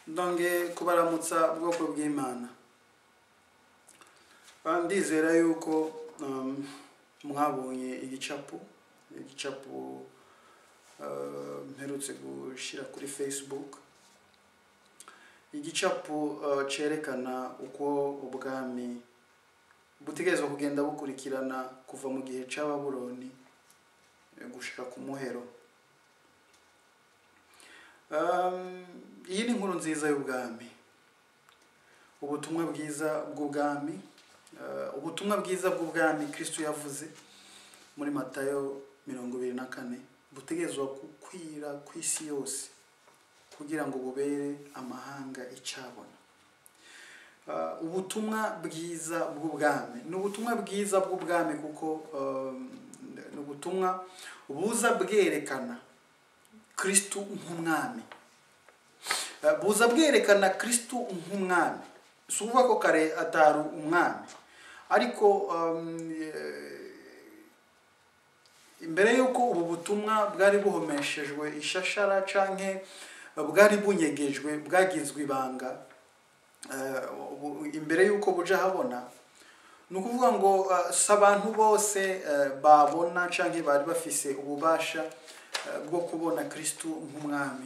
ndonge kubaramutsa bwoko bw'Imana. Ndizera yuko mwabonye igicapu mperutse gushira kuri Facebook. Igicapu cerekana uko ubwami butegerezwa kugenda bukurikirana kuva mu gihe c'Ababuloni gushika ku muhero. Iyi ni inkuru nziza y'ubwami, ubutumwa bwiza bw'ubwami, ubutumwa bwiza bw'ubwami Kristo yavuze muri Matayo 24 butegerezwa gukwira ku isi yose kugira ngo bubere amahanga icabona. Ubutumwa bwiza bw'ubwami ni ubutumwa bwiza bw'ubwami kuko ni ubutumwa buza bwerekana Kristo nk'umwami, buza bwerekana Kristo nk'umwami. Suvuga ko kare atari umwami, ariko imbere yuko ubu butumwa bwari buhomeshejwe ishashara canke bwari bunyegejwe bwagizwe ibanga, imbere yuko buja habona, nukuvuga ngo sabantu bose babona canke bari bafise ububasha bwo kubona Kristo nk'umwami,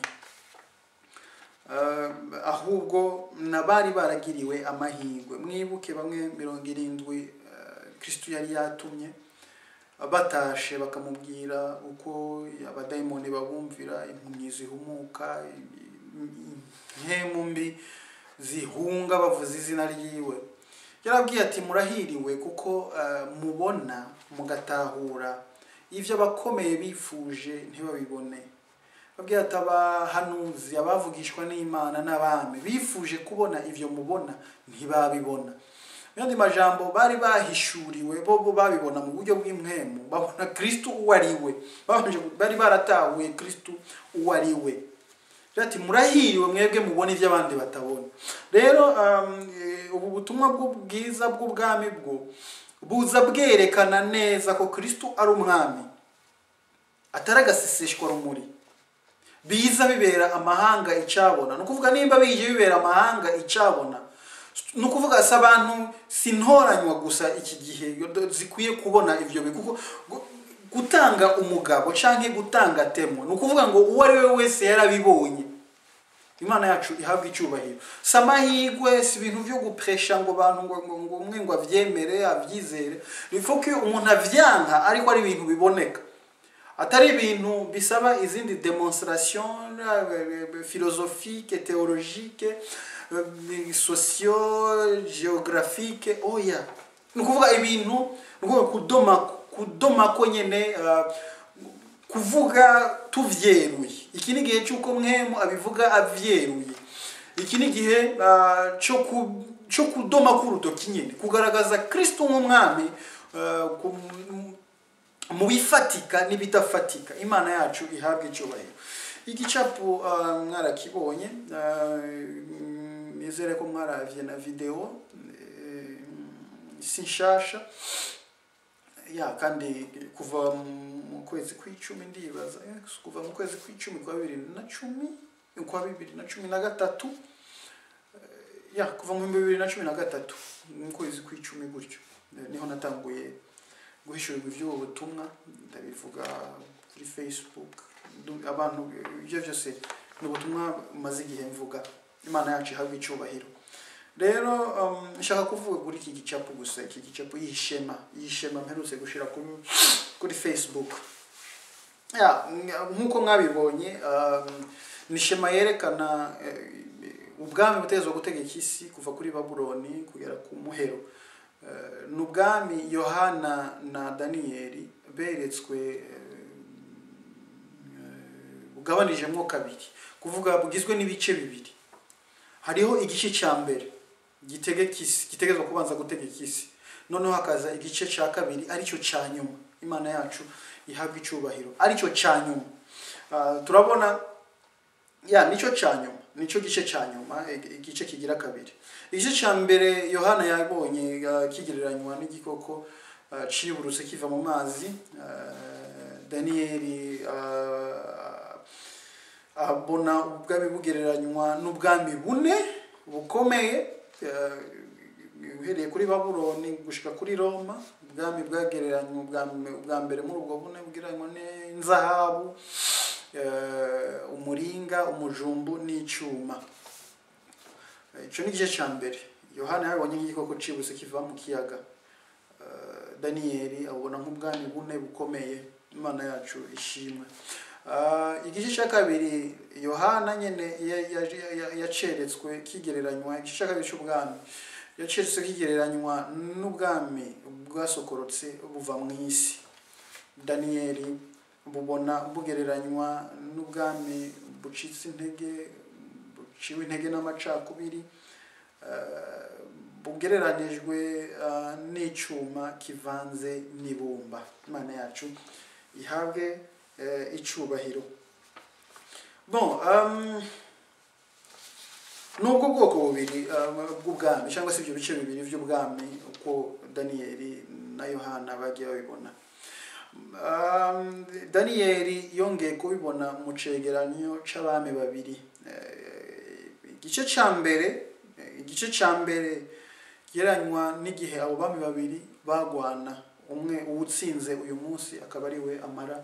ahubwo nabari baragiriwe amahirwe. Mwibuke bamwe 70 Kristo yari yatumye batashe bakamubwira uko abadayimoni babumvira, impumyi zihumuka, nkemumbi zihunga bavuza izina ryiwe. Yarabwiye ati murahiriwe kuko mubona mugatahura ivyo abakomeye bifuje ntibabibone. Babwiye ati abahanuzi abavugishwa n'Imana n'abami bifuje kubona ivyo mubona ntibabibona. Yandi majambo bari bahishuriwe bo babibona mu buryo bw'impwemu, babona Kristo uwo ariwe, bari baratahuye Kristo uwo ariwe. Ati murahiriwe mwebwe mubona ivyo abandi batabona. Rero ubu butumwa bwiza bw'ubwami bwo buza bwerekana neza ko Kristo ari umwami, ataragaseseshwa rumuri, biza bibera amahanga icabona. Nukuvuga nimba bije bibera amahanga icabona, nukuvuga sabantu sintoranywa gusa iki gihe zikwiye kubona ivyo kuko gutanga umugabo canke gutanga temo, nukuvuga ngo uwo ari we wese yarabibonye. Imana yacu ihabwa icubahiro. Samahigwe si ibintu byo gupresha ngo abantu ngo umwe ngo avyemere avyizere. Nifuko umuntu avyanka ariko ari ibintu biboneka, atari ibintu bisaba izindi demonstration philosophique, théologique, socio-géographique. Oya, nukuvuga ibintu kudoma ko nyene, kuvuga tuvyeruye. Iki ni gihe cyuko mwemu abivuga avyeruye. Iki ni gihe cyo kudoma kurutoki nyene, kugaragaza Kristo nk'umwami mu bifatika n'ibitafatika. Imana yacu ihabwa icubahiro. Igicapu mwarakibonye, nizere ko mwaravye na video sinshasha ya, kandi kuva mu kwezi kw'icumi ndibaza, kuva mu kwezi kw'icumi kwa 2013 ya, kuva mu 2013 mu kwezi kw'icumi gutyo niho natanguye guhishurirwa ivyo butumwa. Ndabivuga kuri Facebook, abantu ivyo byose n'ubutumwa maze igihe mvuga. Imana yacu ihabwa icubahiro. Rero nshaka kuvuga kuri iki gicapu gusa, iki gicapu yishema mperutse gushira kuri Facebook. Ya, nkuko mwabibonye, ni shema yerekana ubwami butegerezwa gutegeka isi kuva kuri Babuloni kugera ku muhero. N'ubwami Yohana na Daniyeli beretswe bugabanijemwo kabiri, kuvuga bugizwe n'ibice bibiri. Hariho igice ca mbere gitegezwa kubanza gutegeka isi, noneho hakaza igice ca kabiri arico ca nyuma. Imana yacu ihabwa icubahiro, arico ca nyuma. Turabona ya nico ca nyuma, nico gice ca nyuma, igice kigira kabiri. Igice ca mbere Yohana yabonye kigereranywa n'igikoko ciburutse kiva mu mazi. Daniyeli abona ubwami bugereranywa n'ubwami bune bukomeye, uhereye kuri Babuloni gushika kuri Roma. Ubwami bwagereranywa ubwa mbere muri ubwo bune bugereranywa n'inzahabu, umuringa, umujumbu n'icyuma. Icyo ni igice cya mbere. Yohana yabonye nk'igikoko cibuse kiva mu kiyaga. Daniyeli abona nk'ubwami bune bukomeye. Imana yacu ishimwe. Igice cya kabiri Yohana nyene yaceretswe kigereranywa, igice cya kabiri cy'ubwami yaceretswe kigereranywa n'ubwami bwasokorotse buva mu isi. Daniyeli bubona bugereranywa n'ubwami bucitse intege, buciwe intege n'amacakubiri, bugereranijwe n'icyuma kivanze n'ibumba. Imana yacu ihabwe icubahiro. Nubwo bwoko bubiri bw'ubwami cyangwa se ibyo bice bibiri by'ubwami uko Daniyeli na Yohana bagiye babibona. Daniyeli yongeye kubibona mu cegeranyo c'abami babiri. Igice ca mbere geranywa n'igihe abo bami babiri bagwana, umwe uwutsinze uyu munsi akaba ari we amara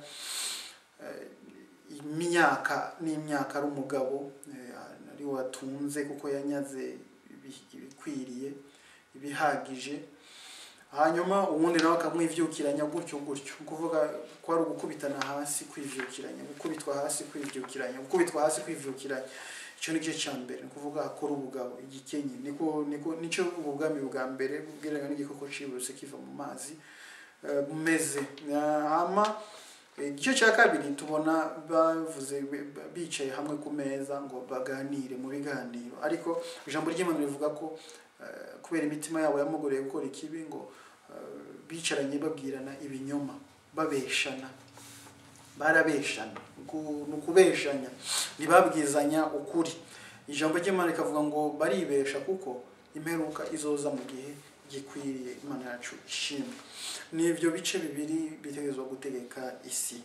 imyaka n'imyaka ari umugabo, ari watunze kuko yanyaze ibikwiriye ibihagije. Hanyuma ubundi nawe akamwivyukiranya gutyo kuvuga ko ari ugukubitana hasi kwivyukiranya, gukubitwa hasi kwivyukiranya, gukubitwa hasi kwivyukiranya. Icyo ni igice cya mbere, ni kuvuga akora ubugabo, igikenye. Nico ubwami bwa mbere bubwirana n'igikoko cibuse kiva mu mazi bumeze. Igice cya kabiri tubona bavuze bicaye hamwe ku meza ngo baganire mu biganiro, ariko ijambo ry'Imana rivuga ko kubera imitima yabo yamugoreye gukora ikibi ngo bicaranye babwirana ibinyoma, babeshana, barabeshana, nukubeshanya, ntibabwizanya ukuri. Ijambo ry'Imana rikavuga ngo baribesha kuko imperuka izoza mu gihe gikwiriye. Imana yacu ishimwe. N'ivyo bice bibiri bitegerezwa gutegeka isi.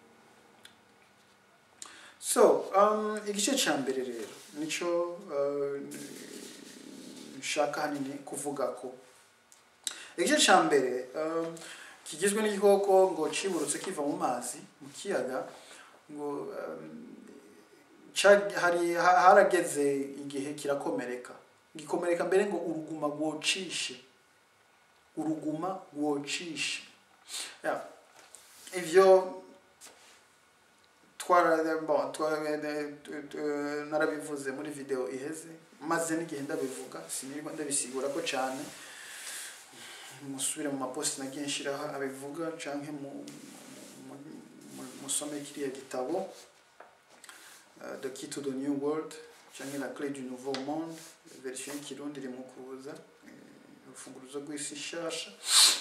Igice cya mbere rero nico nshaka hanini kuvuga ko. Igice cya mbere kigizwe n'igikoko ngo ciburutse kiva mu mazi mu kiyaga, ngo harageze igihe kirakomereka, gikomereka mbere ngo uruguma rwocishe. Ivyo narabivuze muri video iheze, maze n'igihe ndabivuga sinirwa ndabisigura ko cyane. Musubire mu maposti nagiye nshiraho abivuga canke musome kiriya gitabo The Key to the New World canke La Clé du Nouveau Monde, version y'ikirundi iri mu kuza, urufunguruzo rw'isi nshasha.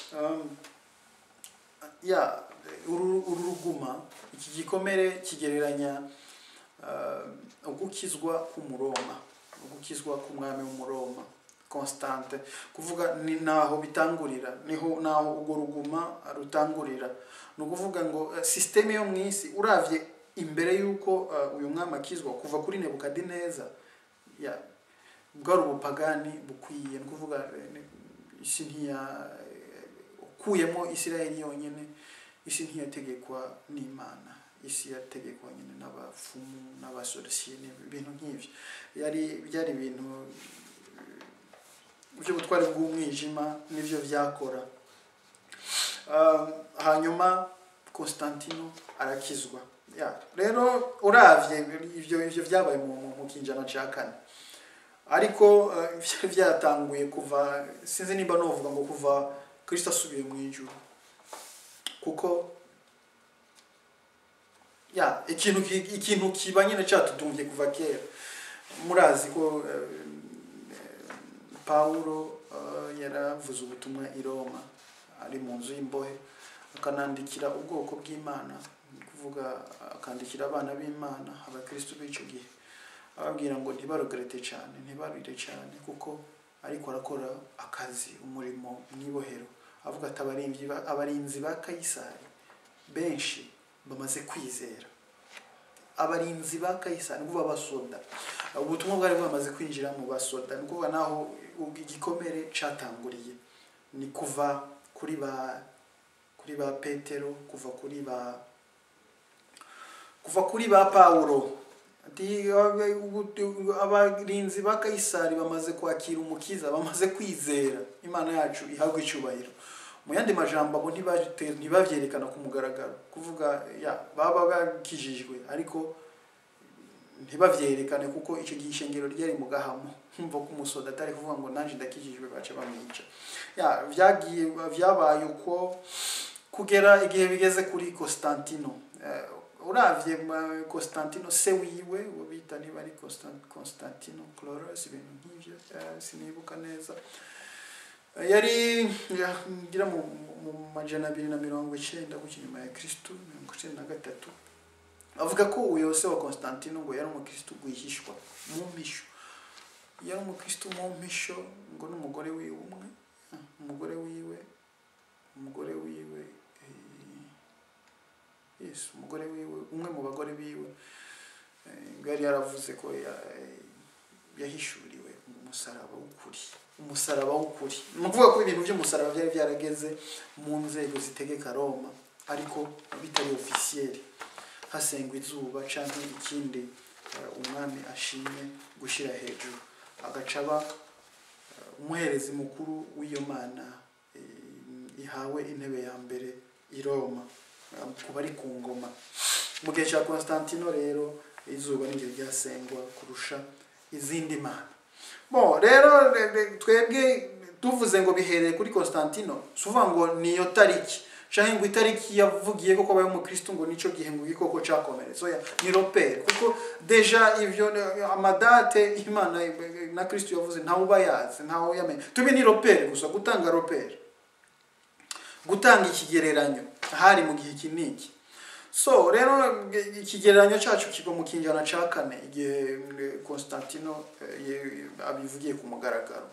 Uruguma, iki gikomere kigereranya ugukizwa k'umuroma, ugukizwa k'umwami w'umuroma Constante, kuvuga ni naho bitangurira, naho urwo ruguma rutangurira. Ni ukuvuga ngo systeme yo mu isi uravye imbere yuko uyu mwami akizwa kuva kuri Nebukadineza, bwari ubupagani bukwiye. Ni kuvuga isi ukuyemo Isirayeli yonyene, isi ntiyategekwa n'Imana, isi yategekwa nyine n'abafumu n'abasorciers n'ibintu nk'ivyo. Byari ibintu by'ubutware bw'umwijima n'ivyo vyakora. Hanyuma Constantino arakizwa. Rero uravye ivyo vyabaye mu kinjana ca kane, ariko vyatanguye kuva, sinzi nimba novuga ngo kuva Kristo asubiye mu ijuru, kuko ikintu kiba nyine cyatutumye kuva kera. Murazi ko Paulo yaravuze ubutumwa i Roma ari mu nzu y'imbohe, akanandikira ubwoko bw'Imana, kuvuga akandikira abana b'Imana, abakristo b'ico gihe, ababwira ngo ntibarogerete cyane, ntibarire cyane, kuko ariko arakora akazi, umurimo mwibohero. Avuga ati abarinzi ba Kayisari benshi bamaze kwizera, abarinzi ba Kaisari ngo basoda ubutumwa bwari bwamaze kwinjira mu basoda nuko naho igikomere catanguriye ni kuva kuri ba Petero kuva kuri ba Paulo ati abarinzi ba Kaisari bamaze kwakira umukiza bamaze kwizera Imana yacu ihabwe icyubahiro mu yandi majambo abo ntibavyerekana ku mugaragaro kuvuga baba bakijijwe ariko ntibavyerekane kuko icyo gishengero ryari mu gahamo mva ko umusoda atari kuvuga ngo nanje ndakijijwe bace bamwica vyabaye uko kugera igihe bigeze kuri Constantino uravye Constantino se wiwe ubita niba ari Constantino Chlorus ibintu nk'ivyo sinibuka neza yari ngira mu majana 290 gukinyuma ya Kristo 1993 avuga ko uyo se wa Constantino ngo yari umukristo gwihishwa mu misho yari umukristo mu misho ngo n'umugore wiwe umugore wiwe umwe mu bagore biwe ngari yaravuze ko yahishuriwe umusaraba w'ukuri nukuvuga ko ibintu by'umusaraba byari byarageze mu nzego zitegeka Roma ariko bitari officiel hasengwa izuba canke ikindi umwami ashimye gushira hejuru agacaba umuherezi mukuru w'iyo mana ihawe intebe ya mbere i Roma kuba ari ku ngoma mu gihe cya Constantino rero izuba niryo ryasengwa kurusha izindi mana rero twebwe tuvuze ngo bihereye kuri Constantino suva ngo niyo tariki canke ngo itariki yavugiye koko abaye mu Kristo ngo nico gihe ngo igikoko cakomeretse ni repere kuko deja ivyo amadate Imana na Kristo yavuze ntawe ubayazi ntawe yamenye tubi ni repere gusa gutanga repere gutanga ikigereranyo hari mu gihe kiniki so rero ikigereranyo cyacu kigo mu kinjana ca 4 igihe Constantino abivugiye ku mugaragaro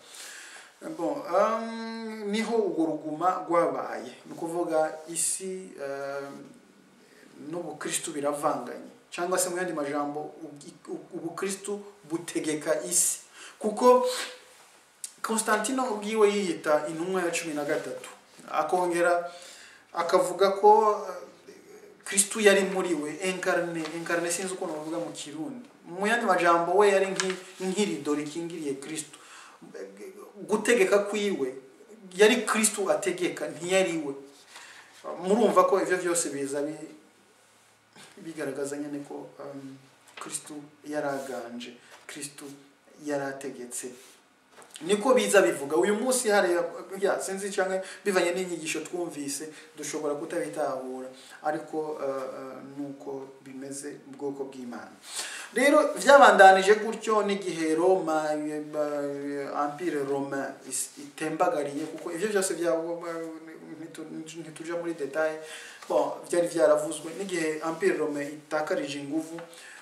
niho ugo ruguma rwabaye nukuvuga isi n'ubukristo biravanganye cyangwa se mu yandi majambo ubukristo butegeka isi kuko Constantino ubwiwe yiyita intumwa ya 13 akongera akavuga ko Kristo yari muri we incarné sinzi uko navuga mu Kirundi mu yandi majambo we yari nk'irido rikingiriye Kristo gutegeka kwiwe yari Kristo ategeka ntiyari we murumva ko ivyo byose biza bigaragaza nyene ko Kristo yaraganje Kristo yarategetse niko biza bivuga uyu munsi hari sinzi cyangwa bivanye n'inyigisho twumvise dushobora kutabitahura ariko nuko bimeze ubwoko bw'Imana rero vyabandanije gutyo n'igihe Roma Empire Romain itembagariye kuko ivyo byose ntituja muri detail byari vyaravuzwe n'igihe Empire Romain itakarije inguvu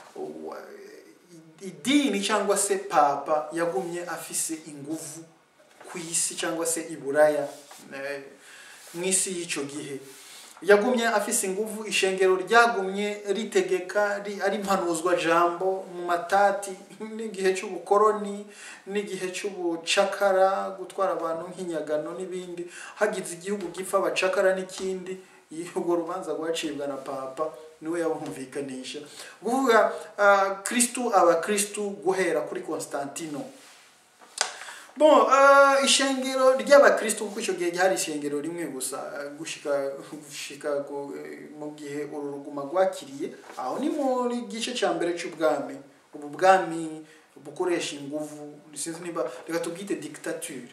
idini cyangwa se papa yagumye afise inguvu ku isi cyangwa se iburaya mwisi y'ico gihe yagumye afise inguvu ishengero ryagumye ritegeka ari impanuzwa jambo mu matati n'igihe cy'ubukoroni n'igihe cy'ubucakara gutwara abantu nk'inyagano n'ibindi hagize igihugu gipfa abacakara n'ikindi y'ugo rubanza rwacibwa na papa niwe yabumvikanisha kuvuga Kristo Kristo guhera kuri Constantino ishengero ry'abakristo kuko icyo gihe hari ishengero rimwe gusa gushika mu gihe uruguma rwakiriye aho ni muri gice cya mbere cy'ubwami ubwami bukoresha inguvu sinzi niba reka tubwite dictature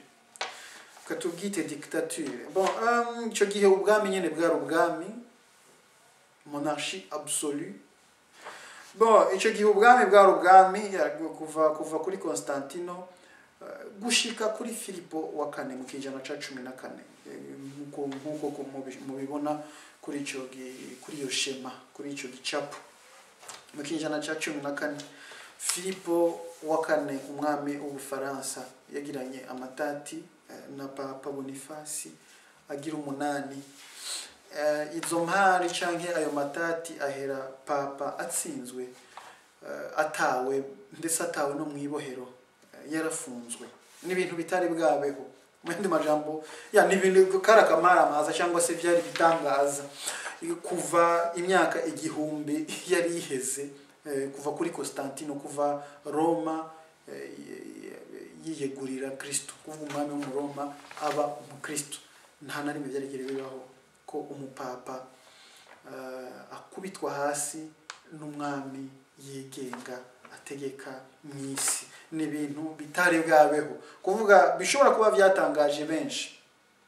icyo gihe ubwami nyene bwari ubwami monarchie absolue icyo gihe ubwami bwari ubwami kuva kuri Constantino gushika kuri Filipo wa kane mu kijana ca 14 nkuko mubibona kuri iyo shema kuri ico gicapo mu kijana ca 14 Filipo wa kane umwami w'Ubufaransa yagiranye amatati na Papa Boniface agira 8 izo mpari canke ayo matati ahera papa atsinzwe, atawe ndetse atawe no mwibohero, yarafunzwe n'ibintu bitari bwabeho. Mwende majambo ya n'ibintu karakamara amaza cyangwa se byari bitangaza kuva imyaka igihumbi yari iheze, kuva kuri Constantino, kuva Roma yiyegurira Kristo, kuva umwami w'umuroma aba umukristo. Nta na rimwe byarigere bibaho ko umupapa akubitwa hasi n'umwami yigenga ategeka mwisi. Ni ibintu bitari bwabeho, kuvuga bishobora kuba byatangaje benshi,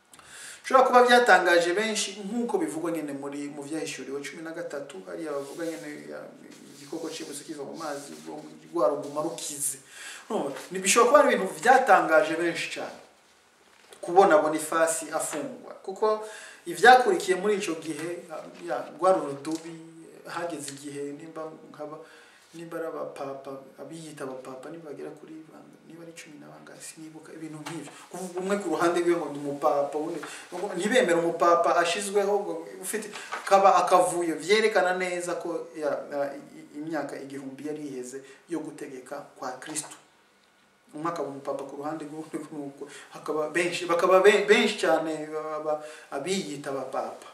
nk'uko bivugwa nyene mu vyahishuriwe 13 hari abavuga nyene igikoko cibuse kiva mu mazi rwa ruguma rukize. Ni bishobora kuba ibintu byatangaje benshi cyane kubona Bonifasi afungwa, kuko ivyakurikiye muri ico gihe rwa rudubi hageze igihe nimba abapapa abiyita abapapa nibagera kuri niba ari 10 n'abangasi nibuka ibintu nk'ivyo, kuvuga umwe ku ruhande rwe ngo umupapa undi ntibemera umupapa ashizweho ufite kaba akavuyo, vyerekana neza ko imyaka igihumbi yari iheze yo gutegeka kwa Kristo. Umwaka umupapa ku ruhande rw'uko bakaba benshi cyane abiyita abapapa.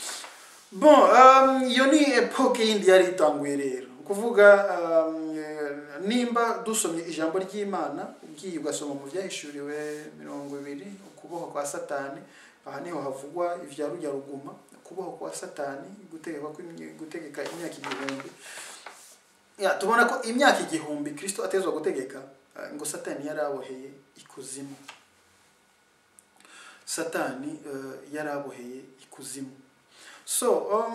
Bon, iyo ni epoke yindi yari itanguye rero, kuvuga nimba dusomye ijambo ry'Imana ugiye ugasoma mu byahishuriwe 20 ukuboho kwa Satani, aha niho havugwa ivya rujya ruguma, ukuboho kwa Satani, gutegeka imyaka igihumbi. Tubona ko imyaka igihumbi Kristo atezwa gutegeka, ngo Satani yaraboheye ikuzimu. Satani yaraboheye ikuzimu. So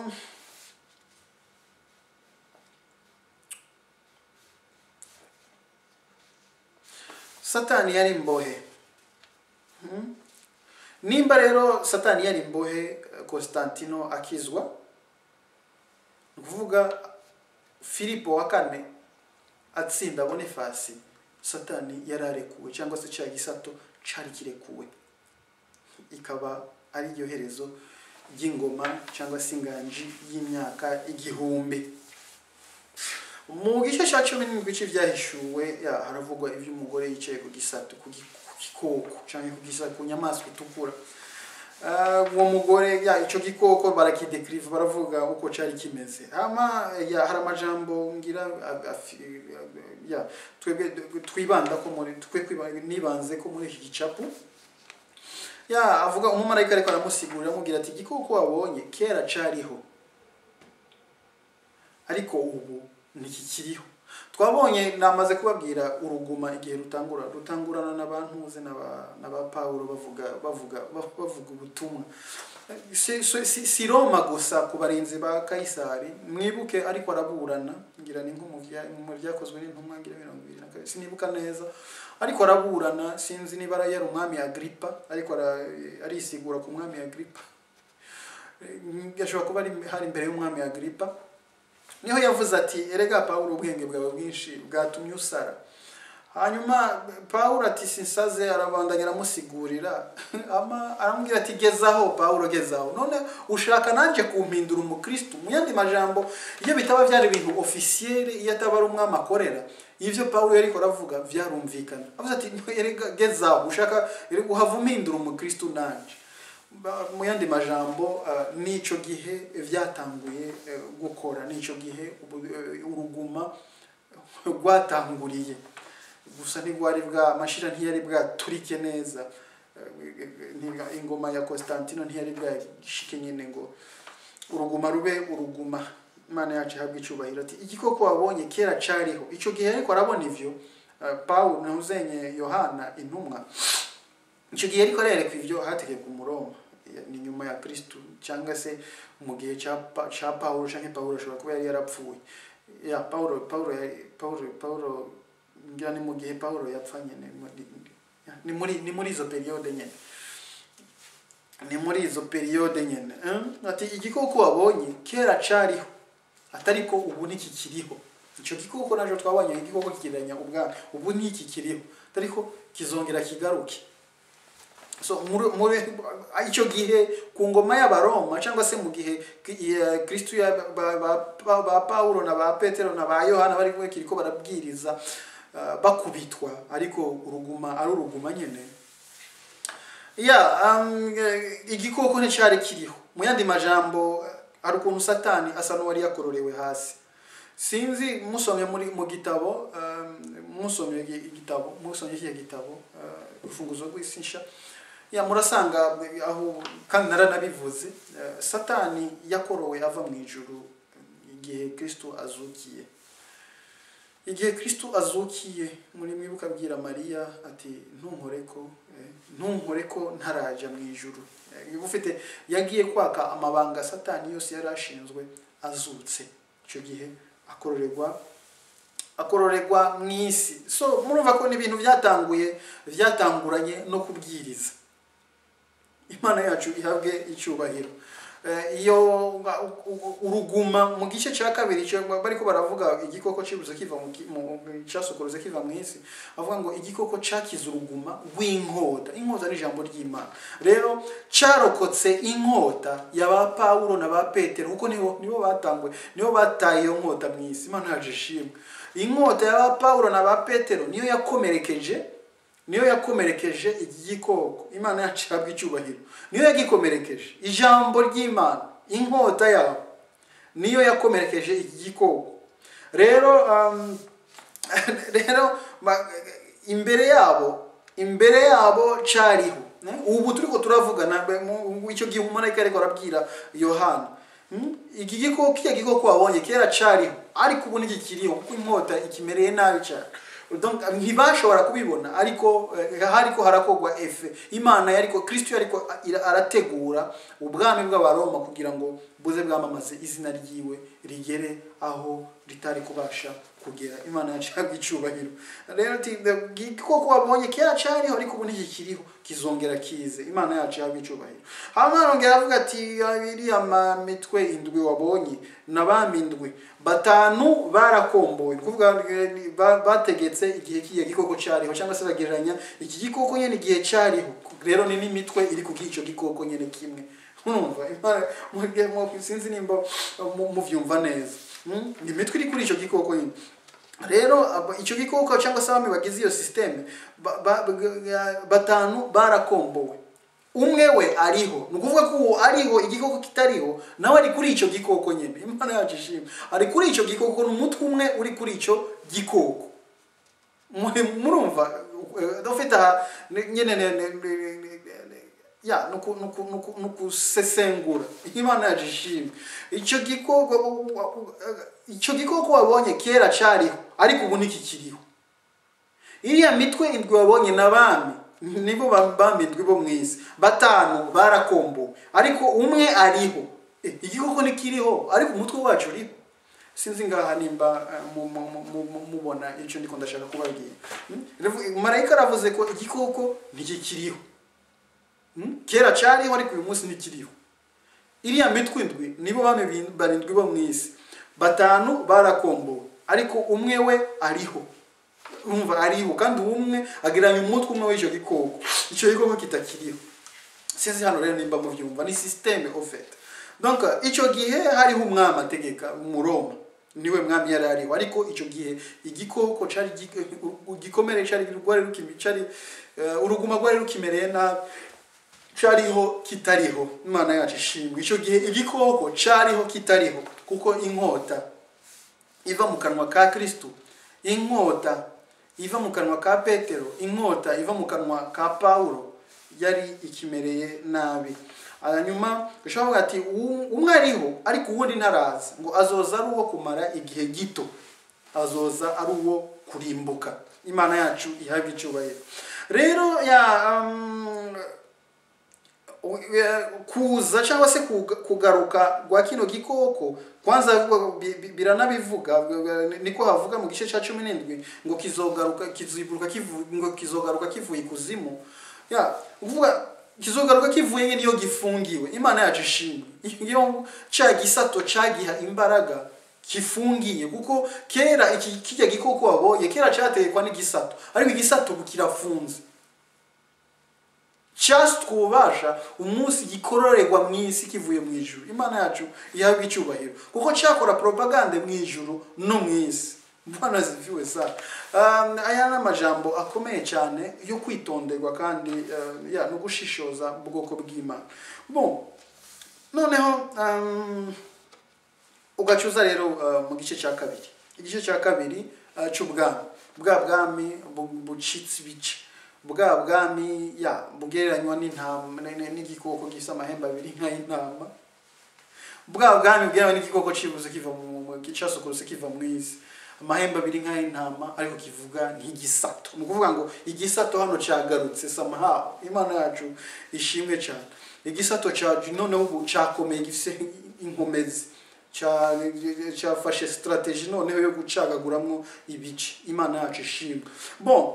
Satani yari imbohe. Nimba rero Satani yari imbohe, Constantino akizwa, kuvuga Filipo wa kane atsinda Bonifasi, Satani yararekuwe cyangwa se cya gisato cari kirekuwe, ikaba ari iryo herezo ry'ingoma cyangwa se inganji y'imyaka igihumbi. Mu gice cya 17 cy'ivyahishuwe haravugwa ivy'umugore yicaye ku gisato, ku gikoko cyangwa ku gisato, ku nyamaswa itukura. Uwo mugore ico gikoko barakidekrive, baravuga uko cari kimeze. Hari amajambo ngira twebwe twibanda ko muri nibanze ko muri iki gicapu. Avuga umumarayika ariko aramusigurira amubwira ati igikoko wabonye kera cariho, ariko ubu ntikikiriho. Twabonye namaze kubabwira uruguma igihe rutangurana n'abantuze n'aba Paulo bavuga ubutumwa. Si Roma gusa ku barinzi ba Kaisari, mwibuke ariko araburana, ngira ni mu byakozwe n'intumwa ngira 22 sinibuka neza, ariko araburana, sinzi niba yari umwami Agripa, ariko arisigura ku mwami Agripa, gashobora kuba hari imbere y'umwami Agripa. Niho yavuze ati erega Paulo ubwenge bwawe bwinshi bwatumye usara. Hanyuma Paulo ati sinsaze, arabandanya aramusigurira, aramubwira ati gezaho Paulo, gezaho, none ushaka nanje kumpindura umukristo. Mu yandi majambo, iyo bitaba byari ibintu officiel, iyo atabara umwami akorera, ivyo Paulo yariko aravuga vyarumvikana. Avuze ati erega gezaho, ushaka uhava umpindura umukristo nanje. Mu yandi majambo, nico gihe vyatanguye gukora, nico gihe uruguma rwatanguriye. Gusa ntigwari bwa mashira ntiyari bwa turike neza, ingoma ya Constantino ntiyari bwa gishike nyene ngo uruguma rube uruguma. Imana yacu habwe icubahiro. Ati igikoko wabonye kera cariho. Ico gihe ariko arabona ivyo Paulo nahuzenye Yohana intumwa, ico gihe ariko arereka ivyo hategeka umuroma ni nyuma ya Kristo, cyangwa se mu gihe cha Paulo, canke Paulo ashobora kuba yari yarapfuye. Paulo ngira ni mu gihe Paulo yapfanye ni muri izo periode nyene, ati igikoko wabonye kera cariho, atariko ubu nikikiriho. Ico gikoko najo twabonye igikoko kikiranya ubwa, ubu nikikiriho, atariko kizongera kigaruke. so muri icyo gihe ku ngoma y'abaroma cyangwa se mu gihe Kristo ba Paulo na ba Petero na ba Yohana bari kiriko barabwiriza bakubitwa ariko uruguma ari uruguma nyene igikoko nticyari kiriho mu yandi majambo ari ukuntu Satani asa n'uwari yakororewe hasi sinzi musomye mu gitabo musomye iki gitabo ufunguzo rw'isinsha murasanga aho kandi naranabivuze Satani yakorowe ava mu ijuru igihe Kristo azukiye. Igihe Kristo azukiye muri mwibuka abwira Mariya ati ntunkoreko ntaraja mu ijuru. Ufite yagiye kwaka amabanga Satani yose yarashinzwe azutse. Icyo gihe akororerwa mu isi. So murumva ko n'ibintu byatanguranye no kubwiriza. Imana yacu ihabwe icyubahiro. Iyo uruguma mu gice cya kabiri cyo bariko baravuga igikoko cibuze kiva mu cyasokoroze kiva mu isi, avuga ngo igikoko cyakiza uruguma rw'inkota. Inkota ni ijambo ry'Imana. Rero carokotse inkota y'aba Paulo na ba Petero kuko nibo batangwe, nibo bataye iyo nkota mu isi. Imana yajishimwe. Inkota y'aba Paulo na ba Petero niyo yakomerekeje igikoko. Imana yacabwa icyubahiro. Niyo yagikomerekeje. Ijambo ry'Imana, inkota yabo niyo yakomerekeje igikoko. Rero imbere yabo cariho. Ubu turiko turavugana icyo gihe umarayika ariko arabwira Yohana. Iki gikoko wabonye kera cariho ariko ubu ntigikiriho kuko inkota ikimereye nabi cyane. Donc ntibashobora kubibona ariko hariko harakogwa efe. Imana yariko Kristo yariko arategura ubwami bw'abaroma kugira ngo buze bwamamaze izina ryiwe rigere aho ritari kubasha kugera. Imana yacabwa icyubahiro. Rero gikoko wabonye kera cyariho ariko ubu ntigikiriho kizongera kize. Imana yacabwa icyubahiro. Hamarongera avuga ati iriya mitwe indwi wabonye nabamindwe batanu barakombowe. Kuvuga bategetse igihe kiye gikoko cyariho cyangwa se bagereranya iki gikoko nyene igihe cyariho. Rero ni n'imitwe iri ku gico gikoko nyene kimwe. Urumva mu sinzi nimba muvyumva neza. Imitwe iri kuri ico gikoko nyene. Rero ico gikoko cyangwa se abami bagize iyo systeme batanu barakombowe. Umwe we ariho. Nukuvuga ko ariho igikoko kitariho nawe ari kuri ico gikoko nyene. Imana yacishima. Ari kuri ico gikoko n'umutwe umwe uri kuri ico gikoko. Murumva dofita nyene nukusesengura. Imana yacishima. Ico gikoko wabonye kera cariho ariko ubu ntikikiriho. Iriya mitwe indwi wabonye nabami nibo bamindwe bo mwisi. Batanu barakombo ariko umwe ariho. Igikoko nikiriho ariko umutwe wacu uriho. Sinzi ngaha nimba mubona icyo ndiko ndashaka kubabwira. Marayika aravuze ko igikoko ntikikiriho. Kera cyariho ariko uyu munsi ntikiriho. Iriya mitwe indwi nibo barindwi bo mwisi. Batanu barakombo ariko umwe we ariho. Umva ariho kandi umwe agiranye umutwe umwe w'icyo gikoko. Icyo gikoko kitakiriho. Sinzi hano rero nimba muvyumva ni systeme en fait. Donc icyo gihe hariho umwami ategeka mu Roma. Niwe mwami yari ariho ariko icyo gihe igikoko cari gikomere cari uruguma rwari rukimereye na cariho kitariho. Imana yacu ishimwe. Icyo gihe igikoko cariho kitariho kuko inkota iva mu kanwa ka Kristo, inkota iva mu kanwa ka Petero, inkota iva mu kanwa ka Paulo yari ikimereye nabi. Hanyuma bishoboka ati umwe ariho ariko uwundi ntaraza ngo azoza ari uwo kumara igihe gito, azoza ari uwo kurimbuka. Imana yacu ihabwe icyubahiro. Rero kuza cyangwa se kugaruka gwa kino gikoko kwanza biranabivuga niko havuga mu gice cya 17 ngo kizogaruka kivuye kuzimu. Uvuga kizogaruka kivuye niyo gifungiwe. Imana yacu ishimwe. Iyo cya gisato cyagiha imbaraga kifungiye kuko kera kijya gikoko wabonye kera cyatekwa n'igisato ariko igisato kirafunze. just kubasha umunsi gikororerwa mwisi kivuye mu ijuru. Imana yacu ihabwa icyubahiro kuko cyakora propaganda mu ijuru no mwisi. Bwana ziviwe sana. Aya n'amajambo akomeye cyane yo kwitonderwa kandi no gushishoza ubwoko bw'Imana. Bon, noneho ugacuza rero mu gice cya kabiri. Igice cya kabiri cy'ubwami. Bwa bwami bucitse bice. Bwa bwami bugereranywa n'intama n'igikoko gisa amahembe abiri nk'ay'intama. Bwa bwami bugereranywa n'igikoko cibuze kiva mu gicasokorose kiva mu isi. Amahembe abiri nk'ay'intama ariko kivuga nk'igisato. Ni ukuvuga ngo igisato hano cyagarutse somehow. Imana yacu ishimwe cyane. Igisato cyacu noneho ubu cyakomeye gifise inkomezi. Cyafashe strategy noneho yo gucagaguramwo ibice. Imana yacu ishimwe. Bon,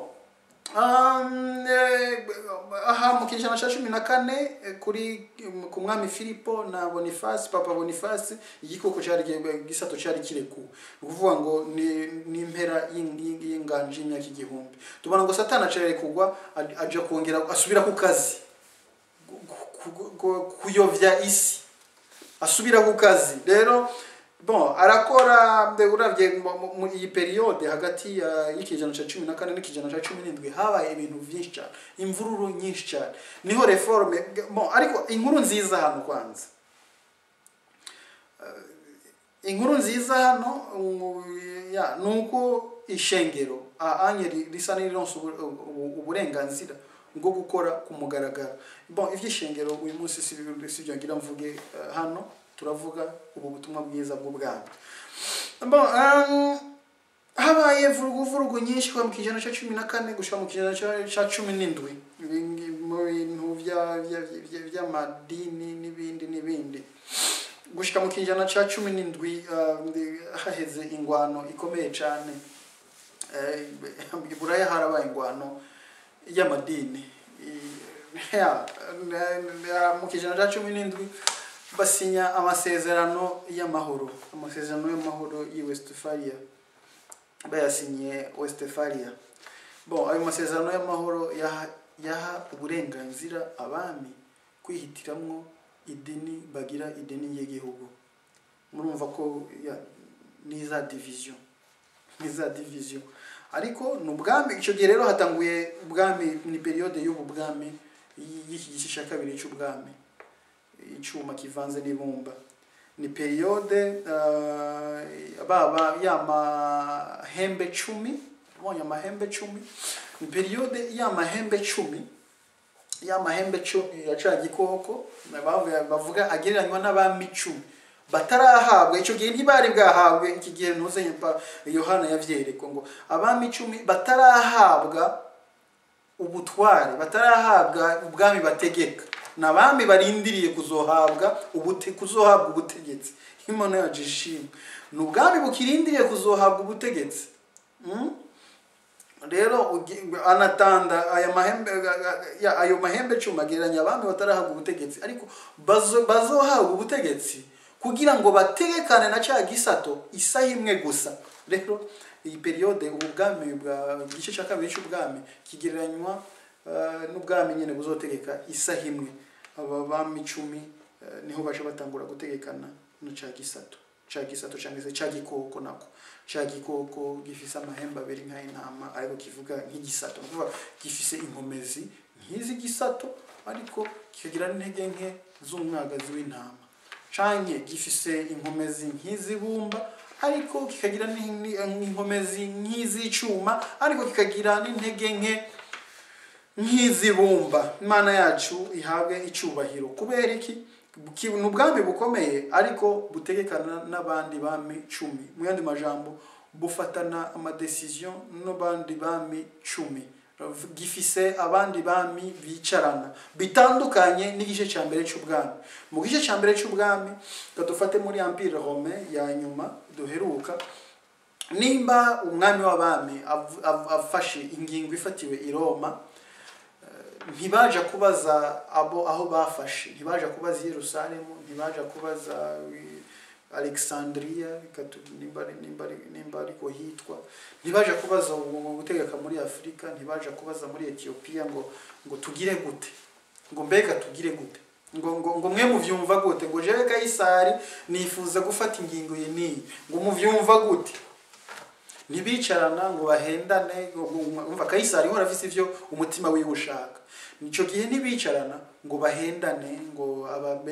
aha mu kinyejana cya 14 kuri ku mwami Filipo na Boniface, Papa Boniface, igikoko cyari gisato cyari kireku. Ukuvuga ngo ni impera y'inganje y'imyaka igihumbi. Tubona ngo Satani acerere kugwa aje kongera asubira ku kazi kuyovya isi, asubira ku kazi. Rero bon, arakora uravye mu iyi periode hagati y'ikijana cya 14 n'ikijana cya 17 habaye ibintu byinshi cyane, imvururu nyinshi cyane, niho reforme. Bon, ariko inkuru nziza hano kwanza, inkuru nziza hano nuko ishengero anyeri risa n'ironse uburenganzira bwo gukora ku mugaragaro. Bon, ivy'ishengero uyu munsi sivyo ngira mvuge hano, turavuga ubu butumwa bwiza bw'ubwami. Bon, habaye vurugu nyinshi kwa mu kijana cya 14 gushika mu kijana cya 17 mu bintu by'amadini n'ibindi. Gushika mu kijana cya 17 haheze ingwano ikomeye cyane. Buraya harabaye ingwano y'amadini. Mu kijana cya 17 basinya amasezerano y'amahoro. Amasezerano y'amahoro y'i Westphalia. Bayasinye Westphalia. Bon, ayo masezerano y'amahoro yaha uburenganzira abami kwihitiramwo idini bagira idini y'igihugu. Murumva ko niza division. Ariko n'ubwami icyo gihe rero hatanguye ubwami, ni periode y'ubu bwami y'iki gice cya kabiri cy'ubwami. Icyuma kivanze n'ibumba. Ni periode baba y'amahembe 10, bonye amahembe 10. Ni periode y'amahembe 10. Y'amahembe 10 yaca gikoko bavuga agereranywa n'abami 10 batarahabwa. Icyo gihe ntibari bwahabwe, iki gihe ntuze Yohana yavyereko ngo abami 10 batarahabwa ubutware, batarahabwa ubwami bategeka. Nabami barindiriye kuzohabwa ubutegetsi. Imana yajishimwe. N'ubwami bukirindiriye kuzohabwa ubutegetsi. Rero anatanda ayo mahembe 10 ageranya abami batarahabwa ubutegetsi, ariko bazohabwa ubutegetsi kugira ngo bategekane na cya gisato isaha imwe gusa. Rero iyi periode ubwami bwa gice cya kabiri cy'ubwami kigereranywa n'ubwami nyene buzotegeka isaha imwe. Abami 10 niho baje batangura gutegekana no cya gisato cyangwa se cya gikoko. Nako cya gikoko gifise amahembe abiri nk'ay'intama ariko kivuga nk'igisato. Kuvuga gifise inkomezi nk'izi gisato ariko kikagira n'intege nke z'umwagazi w'intama. Canke gifise inkomezi nk'izibumba ariko kikagira n'inkomezi nk'izicuma ariko kikagira n'intege nke nk'izibumba. Imana yacu ihabwe icubahiro. Kubera iki? N'ubwami bukomeye ariko butegekana n'abandi bami 10. Mu yandi majambo bufatana amadecision n'abandi bami 10. Gifise abandi bami bicarana bitandukanye n'igice cya mbere cy'ubwami. Mu gice cya mbere cy'ubwami kadufate muri Empire Romain ya nyuma duheruka, nimba umwami w'abami afashe ingingo ifatiwe i Roma, ntibaja kubaza aho bafashe, ntibaja kubaza Yerusalemu, ntibaja kubaza Alexandria nimba ariko hitwa, ntibaja kubaza gutegeka muri Afrika, ntibaja kubaza muri Ethiopia ngo tugire gute. ngo mbega tugire gute ngo mwe muvyumva gute ngo jewe Kaisari nifuza gufata ingingo ye ni ngo muvyumva gute nibicarana ngo bahendane umva Kaisari hora afise ivyo umutima wiwe ushaka nico gihe nibicarana ngo bahendane ngo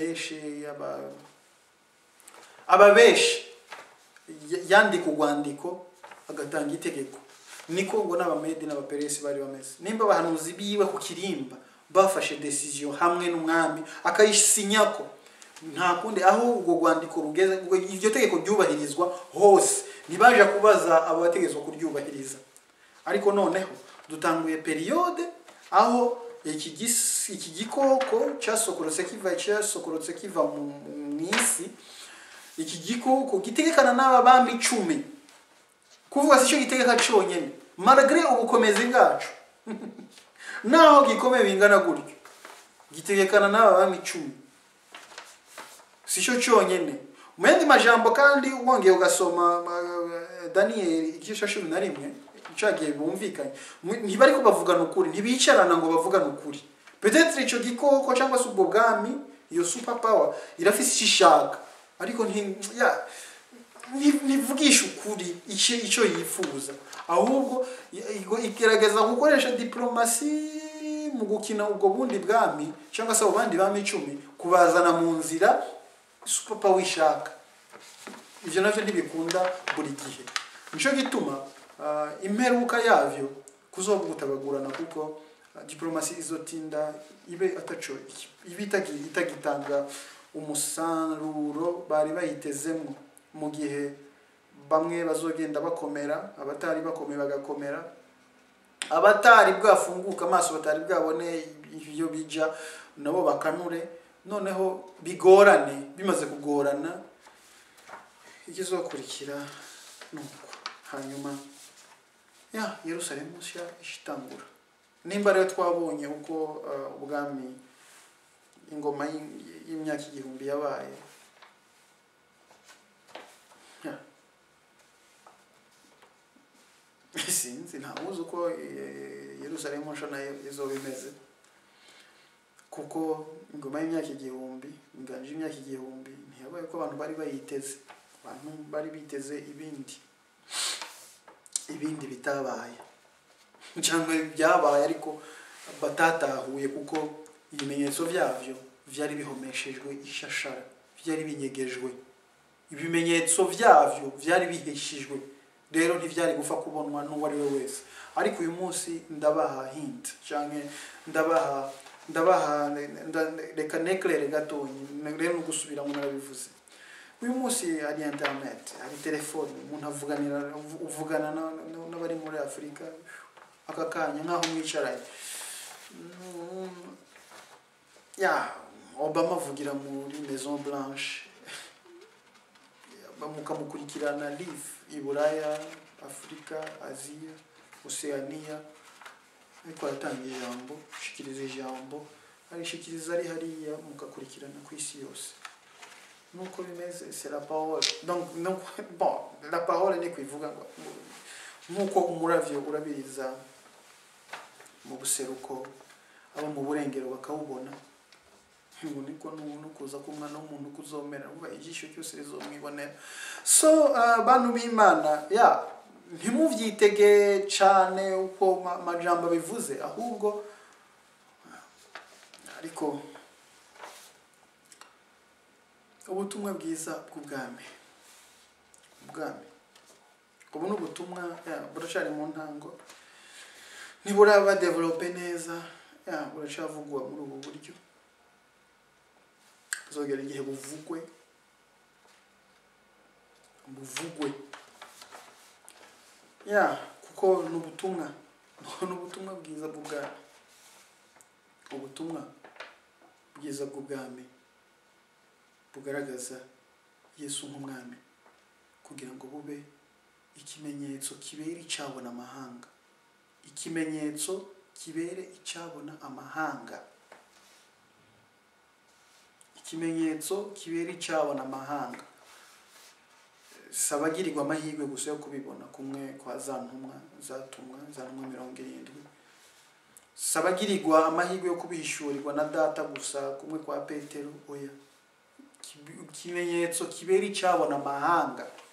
ababeshi yandika urwandiko agatanga itegeko niko ngo n'abamedi n'abaperesi bari bameze nimba bahanuzi biwe ku kirimba bafashe decision hamwe n'umwami akayisinyako nta kundi aho ubwo rwandiko rugeze iryo tegeko ryubahirizwa hose nibaje kubaza abategetswe kuryubahiriza ariko noneho dutanguye periode aho iki gikoko cyasokorotse kiva mu isi iki gikoko gitegekana n'abami 10 kuvuga si cyo gitegeka cyonyene malgré ubukomezi bwacu naho gikomeye bingana gutyo gitegekana n'abami 10 si cyo cyonyene Mwendi majambo kandi wongeye ugasoma Daniel igisha 11 cyagiye bumvikanye ntibari ko bavugana ukuri ntibicarana ngo bavugana ukuri peut-être ico gikoko cyangwa se ubwo bwami iyo super power irafise ishaka ariko ntivugisha ukuri icyo yifuza ahubwo igerageza gukoresha diplomasi mu gukina ubwo bundi bwami cyangwa se abandi bami 10 kubazana mu nzira super power ishaka ivyo navyo ntibikunda buri gihe nico gituma imperuka yavyo kuzogutabagurana kuko diplomasi izotinda ibe ataco itagitanga umusaruro bari bayitezemo mu gihe bamwe bazogenda bakomera abatari bakomeye bagakomera abatari bwafunguka amaso batari bwabone ibyo bija nabo bakanure noneho bigorane bimaze kugorana ikizokurikira nuko hanyuma Yerusalemu nshya ishitangura nimba rero twabonye uko ubwami ingoma y'imyaka 1000 yabaye sinzi ntabuze uko Yerusalemu nshya nayo izobimeze kuko ingoma y'imyaka 1000 inganje y'imyaka 1000 ntiyabaye ko abantu bari bayiteze abantu bari biteze ibindi bitabaye cyangwa byabaye ariko batatahuye kuko ibimenyetso byavyo vyari bihomeshejwe ishashara vyari binyegejwe ibimenyetso byavyo vyari biheshijwe rero ntivyari gufa kubonwa n'uwari we wese ariko uyu munsi ndabaha hint cyangwa ndabaha reka neclare gatonyi rero gusubira mu narabivuze uyu munsi ari internet ari telefone umuntu uvugana n'abari muri Afrika akakanya nkaho mwicaranye Obama avugira muri Maison Blanche bamukurikirana live Iburaya Afrika Asia Oceania ariko atanga ijambo shikiriza ijambo arishikiriza ari hariya mukakurikirana ku isi yose nuko bimeze c'est la parole donc bon la parole ni kwivuga nuko umuravyo urabiriza mu buseruko abo mu burengero bakawubona ngo niko nukuza kumwana w'umuntu kuzomera uva ijisho cyose rizomwibonera so bantu b'Imana ntimuvyitege cyane uko majambo bivuze ahubwo ariko ubutumwa bwiza bw'ubwami ubu n'ubutumwa burashari mu ntango ntiburaba develope neza buracavugwa muri ubu buryo zogera igihe buvugwe kuko n'ubutumwa bwiza bw'ubwami ubutumwa bwiza bw'ubwami bugaragaza Yesu nk'umwami kugira ngo bube ikimenyetso kibere icabona amahanga ikimenyetso kibere icabona amahanga ikimenyetso kibere icabona amahanga sabagirirwa amahirwe gusa yo kubibona kumwe kwa za ntumwa 70 sabagirirwa amahirwe yo kubihishurirwa na data gusa kumwe kwa Petero oya kimenyetso kibera icabona amahanga